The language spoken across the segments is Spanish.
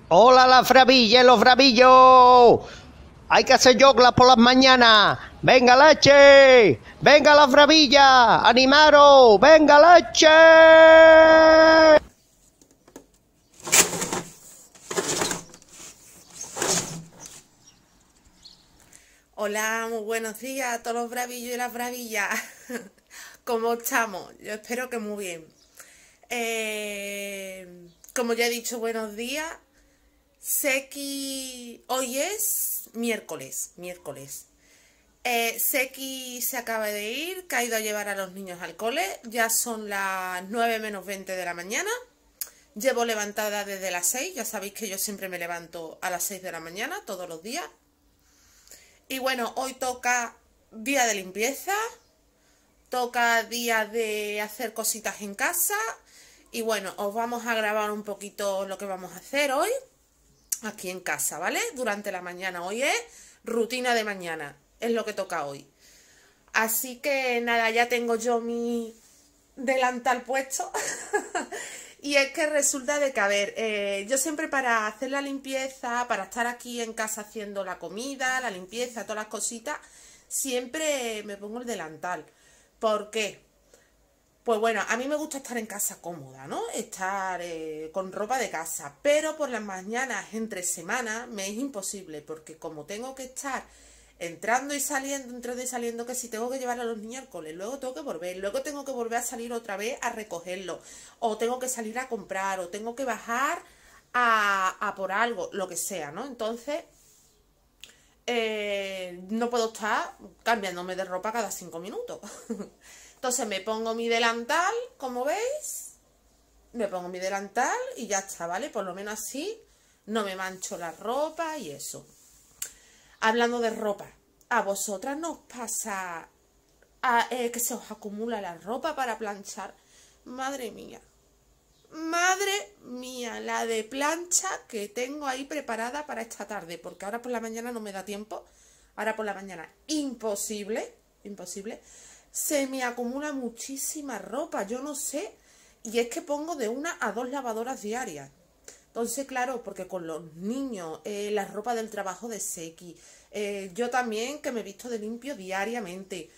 Hola, la Fravilla y los Fravillos. Hay que hacer yoga por las mañanas. ¡Venga, leche! ¡Venga, la Fravilla! ¡Animaros! ¡Venga, leche! Hola, muy buenos días a todos los bravillos y las bravillas. ¿Cómo estamos? Yo espero que muy bien. Como ya he dicho, buenos días. Sé que hoy es miércoles. Seki se acaba de ir, que ha ido a llevar a los niños al cole. Ya son las 9 menos 20 de la mañana. Llevo levantada desde las 6. Ya sabéis que yo siempre me levanto a las 6 de la mañana, todos los días. Y bueno, hoy toca día de limpieza, toca día de hacer cositas en casa. Y bueno, os vamos a grabar un poquito lo que vamos a hacer hoy aquí en casa, ¿vale? Durante la mañana. Hoy es rutina de mañana, es lo que toca hoy. Así que nada, ya tengo yo mi delantal puesto. Y es que resulta de que, a ver, yo siempre para hacer la limpieza, para estar aquí en casa haciendo la comida, la limpieza, todas las cositas, siempre me pongo el delantal. ¿Por qué? Pues bueno, a mí me gusta estar en casa cómoda, ¿no? Estar con ropa de casa, pero por las mañanas, entre semanas, me es imposible, porque como tengo que estar entrando y saliendo, que si tengo que llevar a los niños al cole, luego tengo que volver, luego tengo que volver a salir otra vez a recogerlo, o tengo que salir a comprar, o tengo que bajar a por algo, lo que sea, ¿no? Entonces, no puedo estar cambiándome de ropa cada 5 minutos. Entonces me pongo mi delantal, como veis, me pongo mi delantal y ya está, ¿vale? Por lo menos así no me mancho la ropa y eso. Hablando de ropa, ¿a vosotras no os pasa que se os acumula la ropa para planchar? Madre mía, la de plancha que tengo ahí preparada para esta tarde, porque ahora por la mañana no me da tiempo, ahora por la mañana imposible, se me acumula muchísima ropa, yo no sé, y es que pongo de 1 a 2 lavadoras diarias. Entonces, claro, porque con los niños, la ropa del trabajo de Seki, yo también que me visto de limpio diariamente.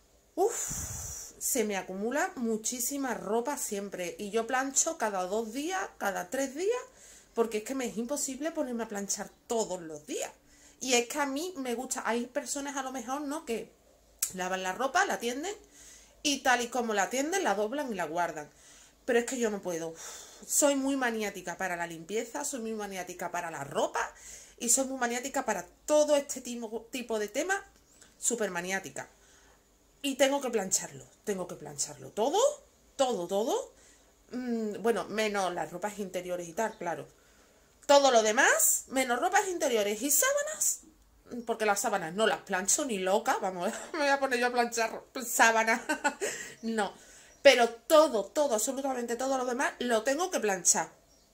Se me acumula muchísima ropa siempre. Y yo plancho cada 2 días, cada 3 días, porque es que me es imposible ponerme a planchar todos los días. Y es que a mí me gusta, hay personas a lo mejor, ¿no?, que lavan la ropa, la tienden, y tal y como la tienden, la doblan y la guardan. Pero es que yo no puedo. Soy muy maniática para la limpieza, soy muy maniática para la ropa y soy muy maniática para todo este tipo de temas, súper maniática. Y tengo que plancharlo todo. Bueno, menos las ropas interiores y tal, claro. Todo lo demás, menos ropas interiores y sábanas, porque las sábanas no las plancho ni loca, vamos, me voy a poner yo a planchar sábanas, no. Pero todo, absolutamente todo lo demás lo tengo que planchar.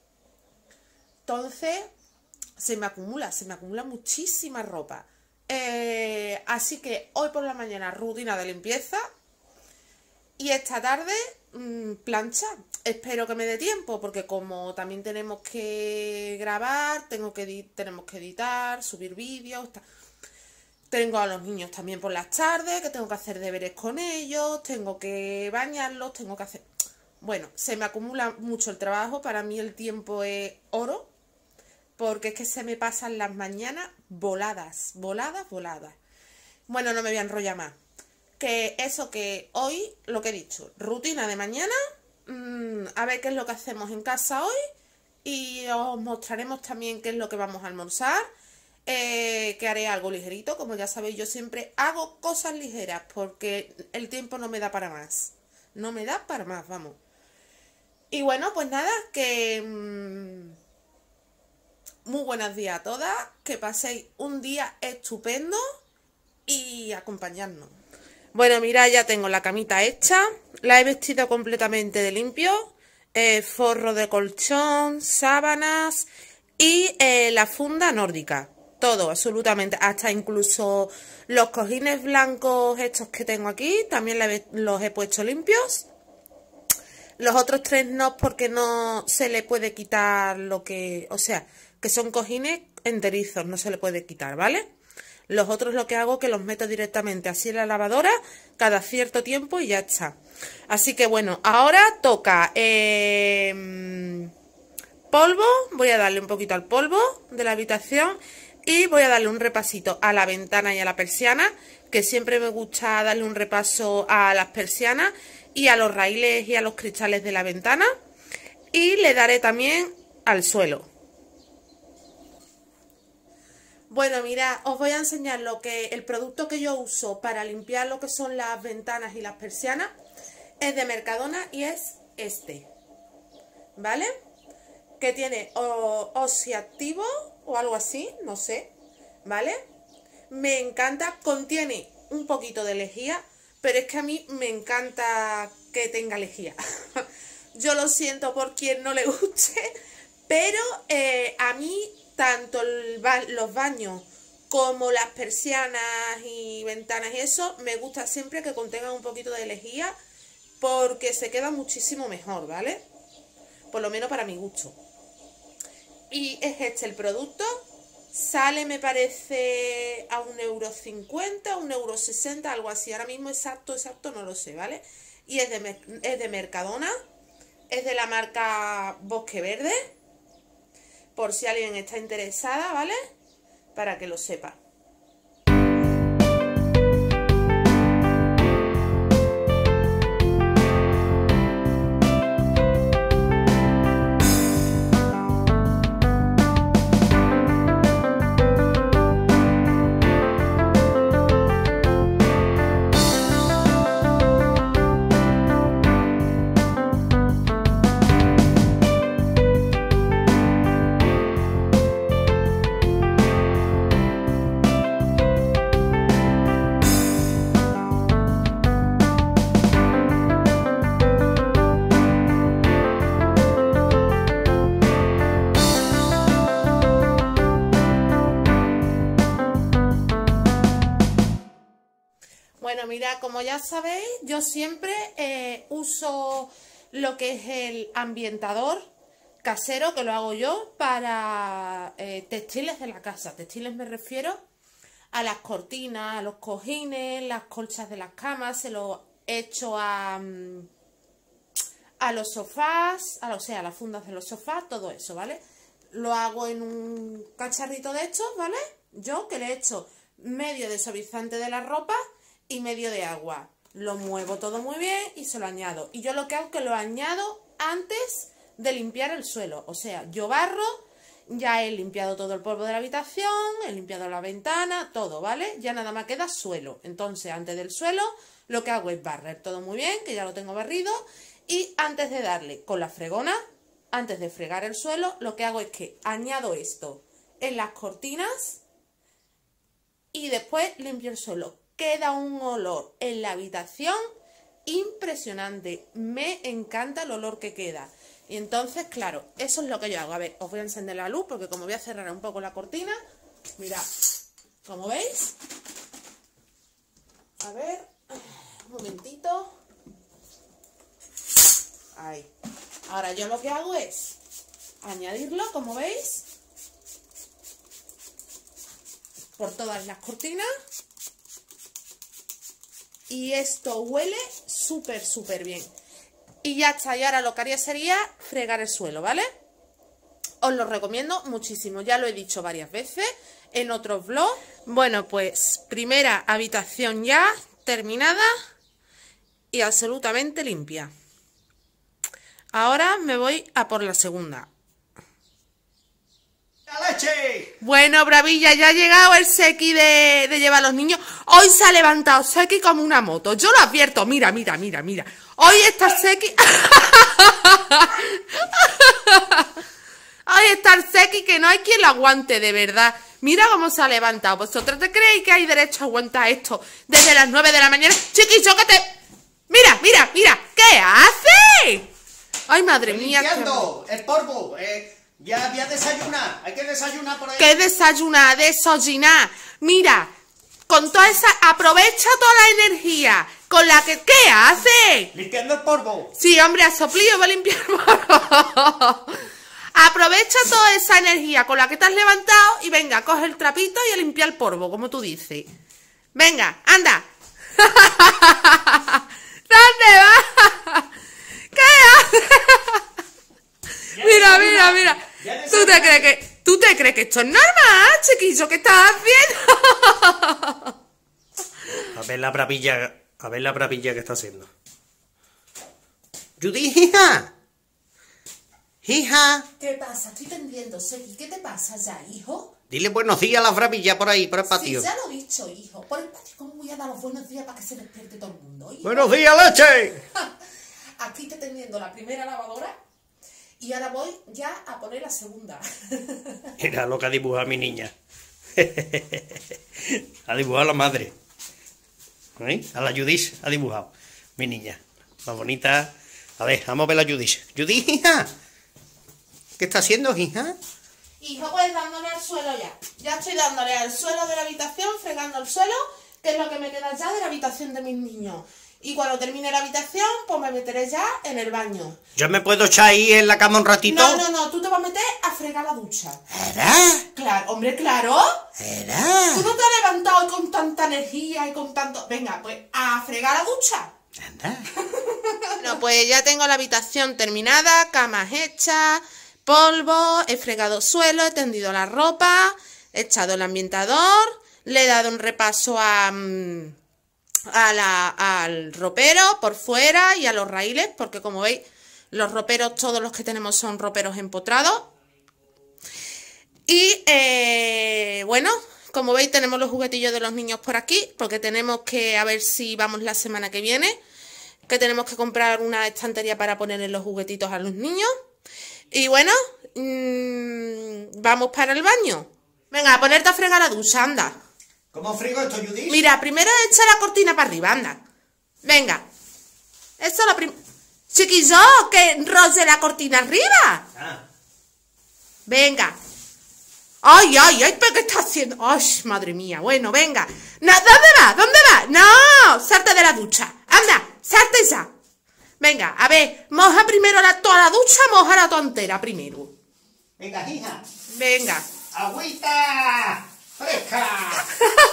Entonces, se me acumula muchísima ropa. Así que hoy por la mañana rutina de limpieza y esta tarde plancha. Espero que me dé tiempo, porque como también tenemos que grabar, tenemos que editar, subir vídeos. Tengo a los niños también por las tardes, que tengo que hacer deberes con ellos, tengo que bañarlos, tengo que hacer... Bueno, se me acumula mucho el trabajo, para mí el tiempo es oro, porque es que se me pasan las mañanas voladas. Bueno, no me voy a enrollar más. Que eso, que hoy, lo que he dicho, rutina de mañana, a ver qué es lo que hacemos en casa hoy, y os mostraremos también qué es lo que vamos a almorzar. Que haré algo ligerito, como ya sabéis, yo siempre hago cosas ligeras porque el tiempo no me da para más. No me da para más, vamos. Y bueno, pues nada, que muy buenos días a todas, que paséis un día estupendo y acompañadnos. Bueno, mira, ya tengo la camita hecha, la he vestido completamente de limpio, forro de colchón, sábanas y la funda nórdica. Todo, absolutamente, hasta incluso los cojines blancos estos que tengo aquí, también los he puesto limpios. Los otros 3 no, porque no se le puede quitar lo que... O sea, que son cojines enterizos, no se le puede quitar, ¿vale? Los otros lo que hago es que los meto directamente así en la lavadora cada cierto tiempo y ya está. Así que bueno, ahora toca polvo. Voy a darle un poquito al polvo de la habitación y voy a darle un repasito a la ventana y a la persiana, que siempre me gusta darle un repaso a las persianas y a los raíles y a los cristales de la ventana. Y le daré también al suelo. Bueno, mirad, os voy a enseñar el producto que yo uso para limpiar lo que son las ventanas y las persianas. Es de Mercadona y es este, ¿vale? Que tiene oxiactivo o algo así, no sé, ¿vale? Me encanta, contiene un poquito de lejía, pero es que a mí me encanta que tenga lejía. Yo lo siento por quien no le guste, pero a mí tanto los baños como las persianas y ventanas y eso, me gusta siempre que contengan un poquito de lejía porque se queda muchísimo mejor, ¿vale? Por lo menos para mi gusto. Y es este el producto. Sale, me parece, a 1,50 €, 1,60 €, algo así. Ahora mismo exacto no lo sé, ¿vale? Y es de Mercadona. Es de la marca Bosque Verde. Por si alguien está interesada, ¿vale? Para que lo sepa. Bueno, mira, como ya sabéis, yo siempre uso lo que es el ambientador casero, que lo hago yo para textiles de la casa. Textiles me refiero a las cortinas, a los cojines, las colchas de las camas. Se lo echo a los sofás, o sea, a las fundas de los sofás, todo eso, ¿vale? Lo hago en un cacharrito de estos, ¿vale? Yo que le echo medio de suavizante de la ropa y medio de agua. Lo muevo todo muy bien y se lo añado. Y yo lo que hago es que lo añado antes de limpiar el suelo. O sea, yo barro, ya he limpiado todo el polvo de la habitación, he limpiado la ventana, todo, ¿vale? Ya nada más queda suelo. Entonces, antes del suelo, lo que hago es barrer todo muy bien, que ya lo tengo barrido. Y antes de darle con la fregona, antes de fregar el suelo, lo que hago es que añado esto en las cortinas y después limpio el suelo. Queda un olor en la habitación impresionante. Me encanta el olor que queda. Y entonces, claro, eso es lo que yo hago. A ver, os voy a encender la luz porque como voy a cerrar un poco la cortina, mirad, como veis. A ver, un momentito. Ahí. Ahora yo lo que hago es añadirlo, como veis, por todas las cortinas. Y esto huele súper bien. Y ya está. Y ahora lo que haría sería fregar el suelo, ¿vale? Os lo recomiendo muchísimo. Ya lo he dicho varias veces en otros vlogs. Bueno, pues primera habitación ya terminada y absolutamente limpia. Ahora me voy a por la segunda. ¡Leche! Bueno, Bravilla, ya ha llegado el Seki de llevar a los niños. Hoy se ha levantado Seki como una moto. Yo lo advierto. Mira. Hoy está Seki. Hoy está el Seki que no hay quien lo aguante, de verdad. Mira cómo se ha levantado. ¿Vosotros te creéis que hay derecho a aguantar esto desde las 9 de la mañana? Chiquillo, que te... Mira. ¿Qué hace? Ay, madre mía. Limpiando el polvo. Ya voy a desayunar. Hay que desayunar por ahí. ¿Qué desayunar? Desayunar. Mira, con toda esa... Aprovecha toda la energía con la que... ¿Qué hace? Limpiando el polvo. Sí, hombre, a soplillo va a limpiar el polvo. aprovecha toda esa energía con la que te has levantado y venga, coge el trapito y a limpiar el polvo, como tú dices. Venga, anda. ¿Dónde vas? ¿Qué haces? Mira, mira, mira. ¿Tú te crees que esto es normal, chiquillo? ¿Qué estás haciendo? A ver la bravilla que está haciendo. Judith, hija. Hija. ¿Qué pasa? Estoy tendiendo, Seki. ¿Qué te pasa ya, hijo? Dile buenos días a la bravilla por ahí, por el patio. Sí, ya lo he dicho, hijo. Por el patio, ¿cómo voy a dar los buenos días para que se despierte todo el mundo? Hijo? ¡Buenos días, leche! Aquí estoy tendiendo la primera lavadora y ahora voy ya a poner la segunda. Mira lo que ha dibujado mi niña. Ha dibujado a la madre. ¿Eh? A la Judith ha dibujado. Mi niña. Más bonita. A ver, vamos a ver la Judith. Judith, hija. ¿Qué está haciendo, hija? Hijo, pues dándole al suelo ya. Ya estoy dándole al suelo de la habitación, fregando el suelo, que es lo que me queda ya de la habitación de mis niños. Y cuando termine la habitación, pues me meteré ya en el baño. ¿Yo me puedo echar ahí en la cama un ratito? No, tú te vas a meter a fregar la ducha. ¿Era? Claro, hombre, claro. ¿Era? Tú no te has levantado hoy con tanta energía y con tanto... Venga, pues a fregar la ducha. Anda. Bueno, pues ya tengo la habitación terminada, camas hechas, polvo, he fregado suelo, he tendido la ropa, he echado el ambientador, le he dado un repaso al ropero por fuera y a los raíles, porque como veis, los roperos, todos los que tenemos son roperos empotrados. Y bueno, como veis, tenemos los juguetillos de los niños por aquí, porque tenemos que, a ver si vamos la semana que viene, que tenemos que comprar una estantería para ponerle los juguetitos a los niños. Y bueno, vamos para el baño. Venga, a ponerte a fregar la ducha, anda. ¿Cómo frigo esto, Judith? Mira, primero echa la cortina para arriba, anda. Venga. Esto es lo primero. Chiquillo, que enrolle la cortina arriba. Ah. Venga. Ay, ¿pero qué está haciendo? Ay, madre mía. Bueno, venga. No, ¿dónde vas? ¿Dónde vas? No, salte de la ducha. Anda, salte ya. Venga, a ver, moja primero toda la ducha, moja la tontera primero. Venga, hija. Venga. ¡Agüita! ¡Fresca!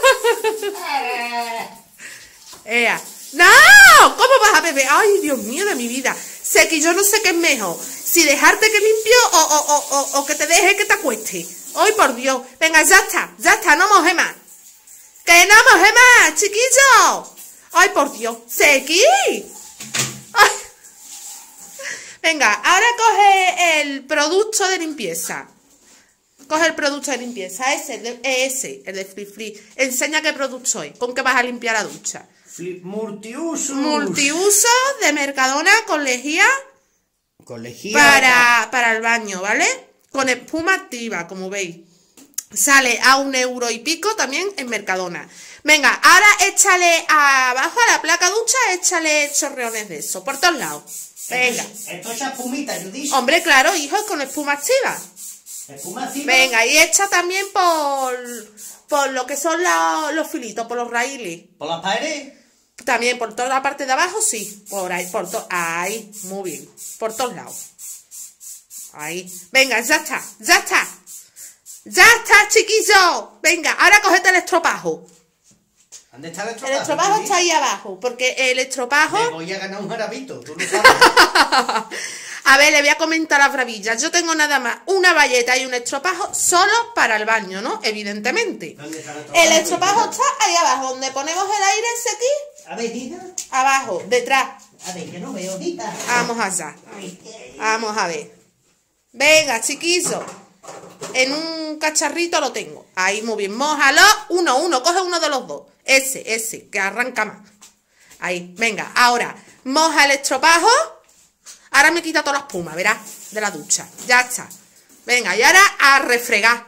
¡Ea! ¡No! ¿Cómo vas a beber? ¡Ay, Dios mío de mi vida! Sé que yo no sé qué es mejor, si dejarte que limpio o que te deje que te acueste. ¡Ay, por Dios! Venga, ya está, no moje más. ¡Que no moje más, chiquillo! ¡Ay, por Dios! ¡Sequi! ¡Ay! Venga, ahora coge el producto de limpieza. Coge el producto de limpieza, el de Flip Flip. Enseña qué producto es, con qué vas a limpiar la ducha. Multiuso. Multiuso de Mercadona con lejía. Con lejía. Para el baño, ¿vale? Con espuma activa, como veis. Sale a €1 y pico también en Mercadona. Venga, ahora échale abajo a la placa ducha, échale chorreones de eso, por todos lados. Venga. Esto es espumita, Judith. Hombre, claro, hijo, con espuma activa. Espuma activa. Venga, y echa también por lo que son los filitos, por los raíles. ¿Por las paredes? También por toda la parte de abajo, sí. Por ahí, ahí, muy bien. Por todos lados. Ahí. Venga, ya está. Ya está, chiquillo. Venga, ahora cógete el estropajo. ¿Dónde está el estropajo? El estropajo está ahí abajo, porque el estropajo... Me voy a ganar un jarabito, tú no sabes. A ver, le voy a comentar a Bravilla. Yo tengo nada más una bayeta y un estropajo solo para el baño, ¿no? Evidentemente. ¿Dónde está el estropajo? El estropajo está ahí abajo, donde ponemos el aire ese aquí. A ver, hija. Abajo, detrás. A ver, que no veo, hija. Vamos allá. Vamos a ver. Venga, chiquillo. En un cacharrito lo tengo. Ahí, muy bien. Mójalo. Uno. Coge uno de los dos. Ese, que arranca más. Ahí, venga. Ahora, moja el estropajo. Ahora me quita toda la espuma, verás, de la ducha. Ya está. Venga, y ahora a refregar.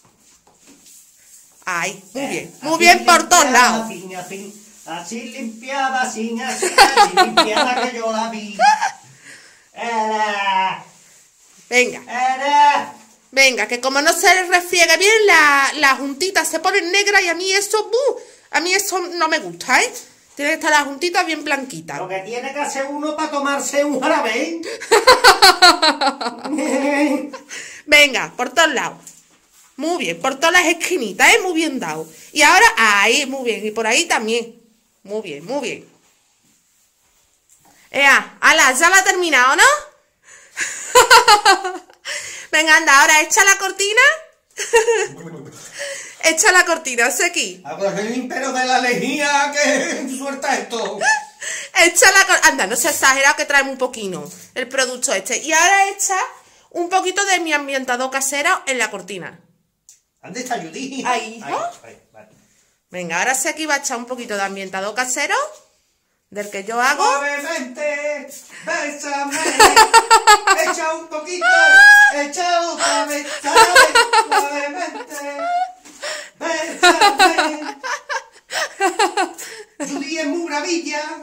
Ahí, muy bien por todos lados. Así limpiaba, así limpiaba que yo la vi. Venga, que como no se refriega bien, la juntita se pone negra y a mí eso no me gusta, ¿eh? Tiene que estar la juntita bien blanquita. Lo que tiene que hacer uno para tomarse un jarabe. Venga, por todos lados. Muy bien, por todas las esquinitas, ¿eh? Muy bien dado. Y ahora, ahí, muy bien. Y por ahí también. Muy bien, muy bien. ¡Hala! ¿Ya la ha terminado, no? Venga, anda, ahora echa la cortina. Echa la cortina, Seki. Pero de la lejía que suelta esto. Echa la cortina. Anda, no se ha exagerado que trae un poquito el producto este. Y ahora echa un poquito de mi ambientador casero en la cortina. ¿Dónde está Judy? Ahí, ¿no? Ahí, vale. Venga, ahora Seki va a echar un poquito de ambientador casero. Del que yo hago. Suavemente, bésame. Echa un poquito. Echa otra vez. Suavemente. Bésame. Judy es muy maravilla.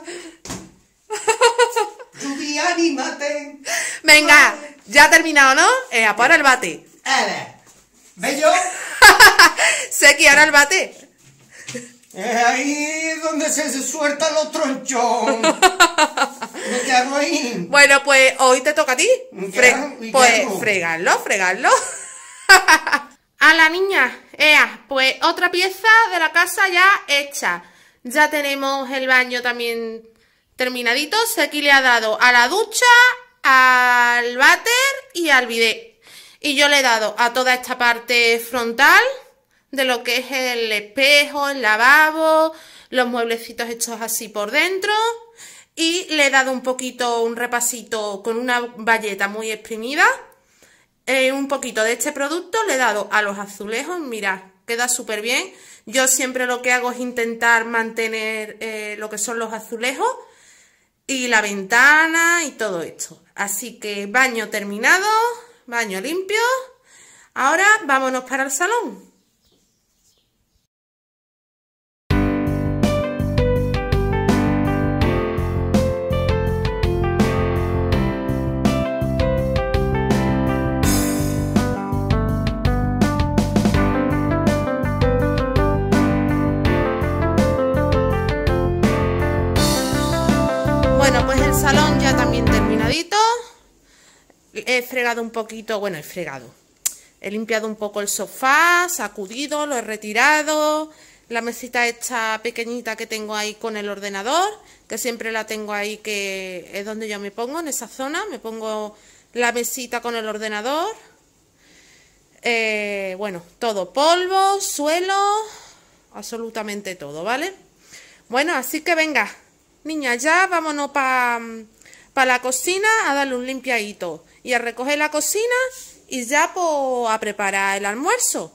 Judy, anímate. Venga, ya ha terminado, ¿no? Para el bate. ¿Bello? Seki, ahora el bate. Es ahí donde se sueltan los tronchón. ¿Qué hago ahí? Bueno, pues hoy te toca a ti. ¿Qué Pues hago? fregarlo. A la niña, pues otra pieza de la casa ya hecha. Ya tenemos el baño también terminadito. Seki le ha dado a la ducha, al váter y al bidet. Y yo le he dado a toda esta parte frontal de lo que es el espejo, el lavabo, los mueblecitos hechos así por dentro. Y le he dado un poquito, un repasito con una bayeta muy exprimida. Un poquito de este producto le he dado a los azulejos. Mirad, queda súper bien. Yo siempre lo que hago es intentar mantener lo que son los azulejos y la ventana y todo esto. Así que baño terminado, baño limpio. Ahora vámonos para el salón. Bueno, pues el salón ya también terminadito. He fregado un poquito, bueno, he limpiado un poco el sofá, sacudido, lo he retirado. La mesita esta pequeñita que tengo ahí con el ordenador, que siempre la tengo ahí, que es donde yo me pongo, en esa zona. Me pongo la mesita con el ordenador. Bueno, todo, polvo, suelo, absolutamente todo, ¿vale? Bueno, así que venga, niña, ya vámonos para la cocina a darle un limpiadito y a recoger la cocina y ya pues a preparar el almuerzo.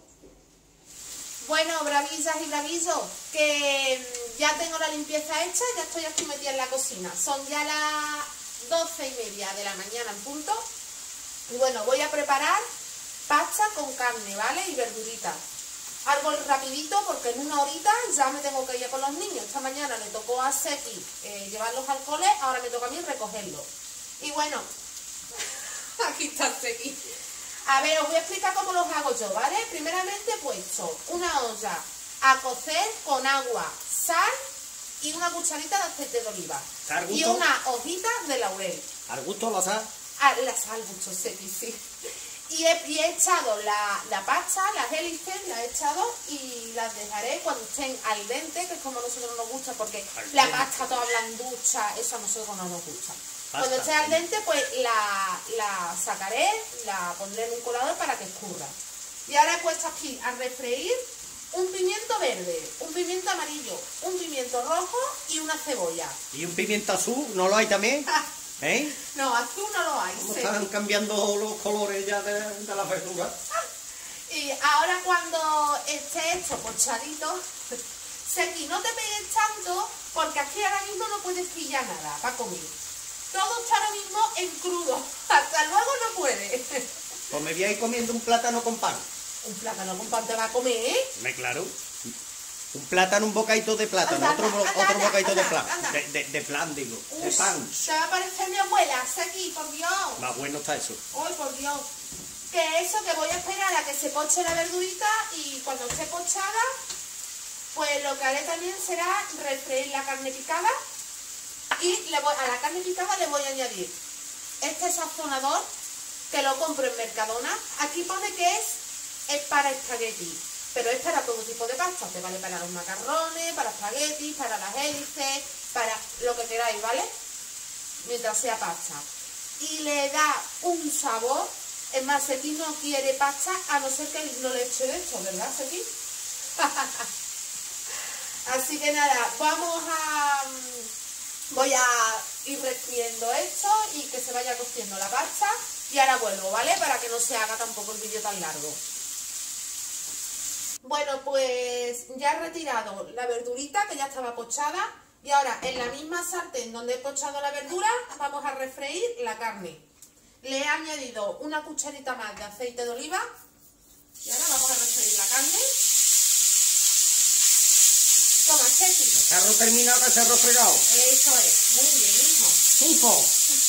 Bueno, bravillas y bravillos, que ya tengo la limpieza hecha, ya estoy aquí metida en la cocina. Son ya las 12:30 de la mañana en punto. Y bueno, voy a preparar pasta con carne, ¿vale? Y verduritas. Algo rapidito porque en una horita ya me tengo que ir con los niños. Esta mañana le tocó a Seki llevarlos al cole, ahora me toca a mí recogerlos. Y bueno, aquí está Seki. A ver, os voy a explicar cómo los hago yo, ¿vale? Primeramente he puesto una olla a cocer con agua, sal y una cucharita de aceite de oliva. Y una hojita de laurel. ¿Al gusto la sal? La sal, mucho Seki, sí. Y he echado la pasta, las hélices, las he echado y las dejaré cuando estén al dente, que es como a nosotros nos gusta, porque la pasta toda blanducha, eso a nosotros no nos gusta. Cuando esté al dente, pues la sacaré, la pondré en un colador para que escurra. Y ahora he puesto aquí a refreír un pimiento verde, un pimiento amarillo, un pimiento rojo y una cebolla. ¿Y un pimiento azul? ¿No lo hay también? ¿Eh? No, azul no lo hay. ¿Cómo están cambiando los colores ya de la verdura? Y ahora cuando esté hecho pochadito, Seki, no te pegues tanto porque aquí ahora mismo no puedes pillar nada para comer. Todo está ahora mismo en crudo. Hasta luego no puedes. Pues me voy a ir comiendo un plátano con pan. Un plátano con pan te va a comer, ¿eh? Claro. Un plátano, un bocadito de plátano, otro bocadito de plan. De plan, digo. De pan. Te va a parecer mi abuela, Seki, por Dios. Más bueno está eso. Ay, por Dios. Que eso, que voy a esperar a que se poche la verdurita y cuando esté pochada, pues lo que haré también será refreír la carne picada y a la carne picada le voy a añadir este sazonador que lo compro en Mercadona. Aquí pone que es para espagueti, pero es para todo tipo de pasta. Te vale para los macarrones, para espaguetis, para las hélices, para lo que queráis, ¿vale? Mientras sea pasta. Y le da un sabor. Es más, Seki no quiere pasta a no ser que no le eche de esto, ¿verdad, Seki? Así que nada, voy a ir refriendo esto y que se vaya cociendo la pasta. Y ahora vuelvo, ¿vale? Para que no se haga tampoco el vídeo tan largo. Bueno, pues ya he retirado la verdurita que ya estaba pochada. Y ahora en la misma sartén donde he pochado la verdura vamos a refreír la carne. Le he añadido una cucharita más de aceite de oliva. Y ahora vamos a refreír la carne. Toma, Seki. Cacharro terminado, cacharro fregado. Eso es. Muy bien, hijo. ¡Hijo!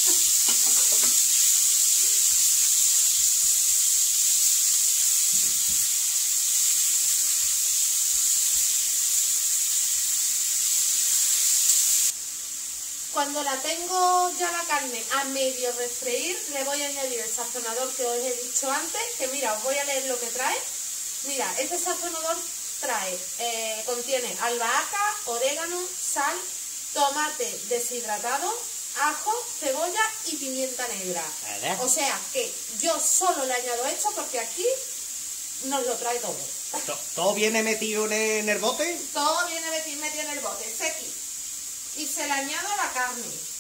Cuando la tengo ya la carne a medio refreír, le voy a añadir el sazonador que os he dicho antes, que mira, os voy a leer lo que trae. Mira, este sazonador contiene albahaca, orégano, sal, tomate deshidratado, ajo, cebolla y pimienta negra. ¿Verdad? O sea que yo solo le añado esto porque aquí nos lo trae todo. ¿Todo viene metido en el bote? Todo viene metido en el bote, Seki. Y se le añado a la carne.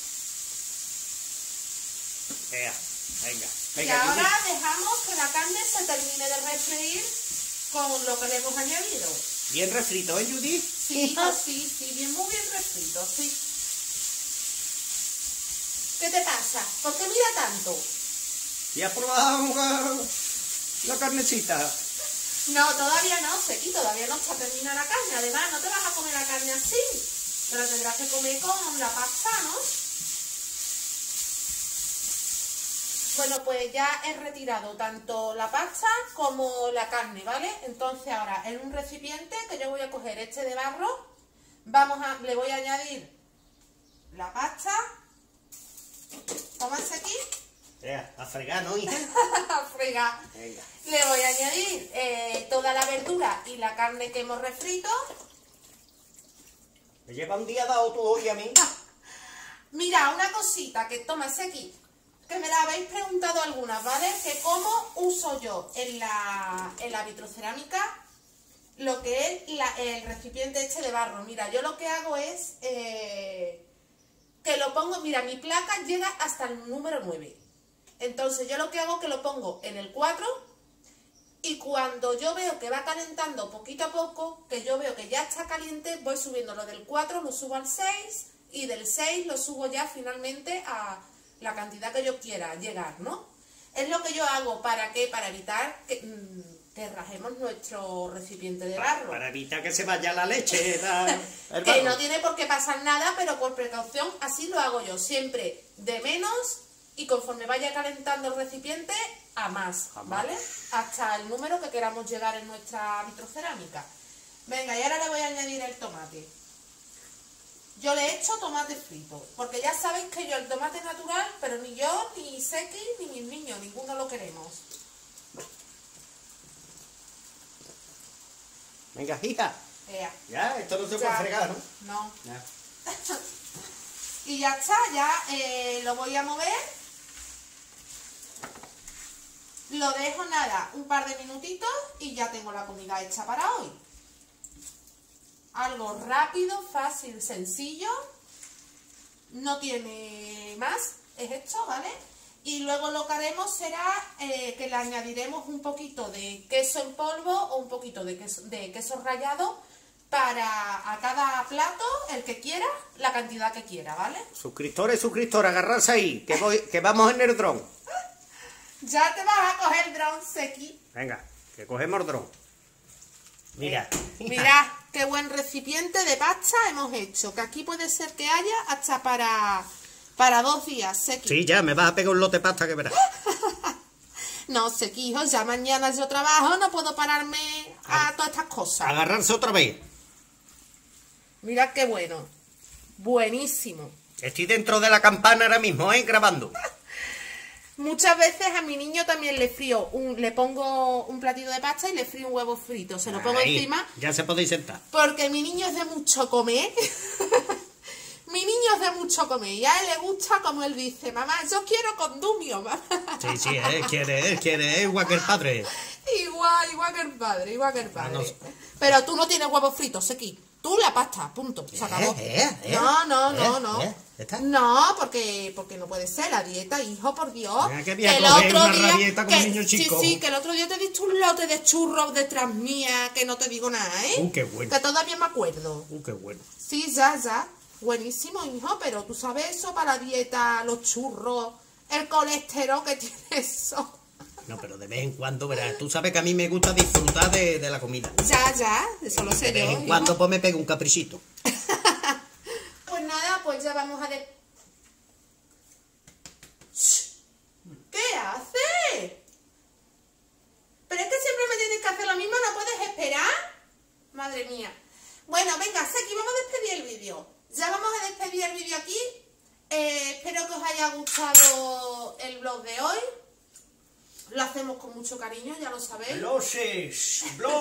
Venga. Y ahora dejamos que la carne se termine de refreír con lo que le hemos añadido. Bien refrito, ¿eh, Judy? Sí, sí, muy bien refrito, sí. ¿Qué te pasa? ¿Por qué mira tanto? ¿Y has probado la carnecita? No, todavía no, Seki, todavía no está terminada la carne. Además, no te vas a comer la carne así. Te la tendrás que comer con la pasta, ¿no? Bueno, pues ya he retirado tanto la pasta como la carne, ¿vale? Entonces ahora en un recipiente que yo voy a coger este de barro, le voy a añadir la pasta. Tómase aquí. A fregar, ¿no, hija? A fregar. Venga. Le voy a añadir toda la verdura y la carne que hemos refrito. Me lleva un día dado tú hoy a mí. Mira, una cosita que tómase aquí, que me la habéis preguntado algunas, ¿vale? Que cómo uso yo en la vitrocerámica lo que es el recipiente este de barro. Mira, yo lo que hago es que lo pongo, mira, mi placa llega hasta el número 9. Entonces yo lo que hago es que lo pongo en el 4 y cuando yo veo que va calentando poquito a poco, que yo veo que ya está caliente, voy subiendo lo del 4, lo subo al 6 y del 6 lo subo ya finalmente a la cantidad que yo quiera llegar, ¿no? Es lo que yo hago, ¿para qué? Para evitar que rajemos nuestro recipiente de barro. Para evitar que se vaya la leche. Que no tiene por qué pasar nada, pero por precaución así lo hago yo, siempre de menos y conforme vaya calentando el recipiente a más, ¿vale? Hasta el número que queramos llegar en nuestra vitrocerámica. Venga, y ahora le voy a añadir el tomate. Yo le he hecho tomate frito, porque ya sabéis que yo el tomate natural, pero ni yo, ni Seki, ni mis niños, ninguno lo queremos. Venga, hija. Ya, esto no se puede fregar, ¿no? No. Ya. Y ya está, ya lo voy a mover. Lo dejo nada, un par de minutitos y ya tengo la comida hecha para hoy. Algo rápido, fácil, sencillo. No tiene más, es esto, ¿vale? Y luego lo que haremos será que le añadiremos un poquito de queso en polvo o un poquito de queso rallado para a cada plato, el que quiera, la cantidad que quiera, ¿vale? Suscriptores, suscriptoras, agarrarse ahí, que vamos en el dron. Ya te vas a coger el dron, Seki. Venga, que cogemos el dron. Mira. Mirad qué buen recipiente de pasta hemos hecho. Que aquí puede ser que haya hasta para 2 días, Seki. Sí, ya, me vas a pegar un lote de pasta que verás. No, Seki, hijo, ya mañana yo trabajo, no puedo pararme a todas estas cosas. Agarrarse otra vez. Mirad qué bueno. Buenísimo. Estoy dentro de la campana ahora mismo, grabando. Muchas veces a mi niño también le pongo un platito de pasta y le frío un huevo frito. Se lo pongo Ahí, encima. ya se podéis sentar. Porque mi niño es de mucho comer. Mi niño es de mucho comer. Y a él le gusta, como él dice, mamá, yo quiero condumio, mamá. Sí, él quiere, igual que el padre. Igual que el padre. No. Pero tú no tienes huevos fritos, Seki. Tú la pasta, punto. Se acabó. No. No, porque no puede ser la dieta, hijo, por Dios. Mira que voy a coger una rabieta como niño chico. Sí, que el otro día te diste un lote de churros detrás mía, que no te digo nada, ¿eh? Qué bueno. Que todavía me acuerdo. Qué bueno. Sí, ya. Buenísimo, hijo, pero tú sabes eso para la dieta, los churros, el colesterol que tiene eso. No, pero de vez en cuando, verás, tú sabes que a mí me gusta disfrutar de la comida. Ya, eso lo sé yo. De vez en cuando pues me pego un caprichito. Pues nada, pues ya vamos a... ¿Qué haces? Pero es que siempre me tienes que hacer lo mismo, ¿no puedes esperar? Madre mía. Bueno, venga, Seki, vamos a despedir el vídeo. Ya vamos a despedir el vídeo aquí. Espero que os haya gustado el vlog de hoy. Lo hacemos con mucho cariño, ya lo sabéis. ¡Bloses!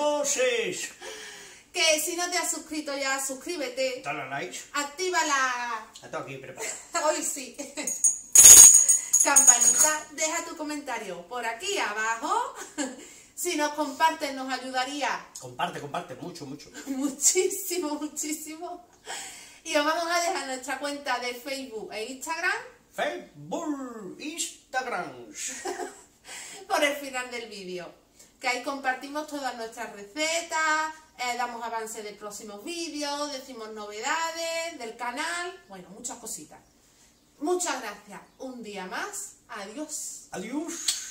Que si no te has suscrito ya, suscríbete. Dale a like. Activa la... Está aquí preparado. Hoy sí. Campanita, deja tu comentario por aquí abajo. Si nos compartes nos ayudaría. Comparte, mucho. Muchísimo. Y os vamos a dejar nuestra cuenta de Facebook e Instagram. Instagram. Por el final del vídeo. Que ahí compartimos todas nuestras recetas, damos avance de próximos vídeos, decimos novedades del canal. Bueno, muchas cositas. Muchas gracias. Un día más. Adiós. Adiós.